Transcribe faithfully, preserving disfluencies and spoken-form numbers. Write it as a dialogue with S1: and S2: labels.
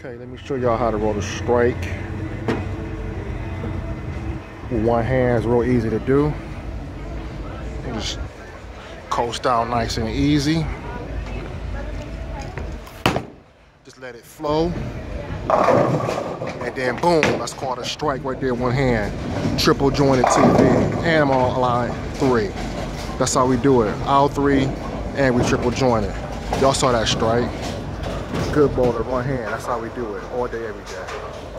S1: Okay, let me show y'all how to roll a strike. With one hand is real easy to do. You just coast down nice and easy. Just let it flow. And then boom, that's called a strike right there, one hand. Triple jointed T V. And I'm on line three. That's how we do it. All three, and we triple jointed. Y'all saw that strike. Good bowler, one hand. That's how we do it all day, every day.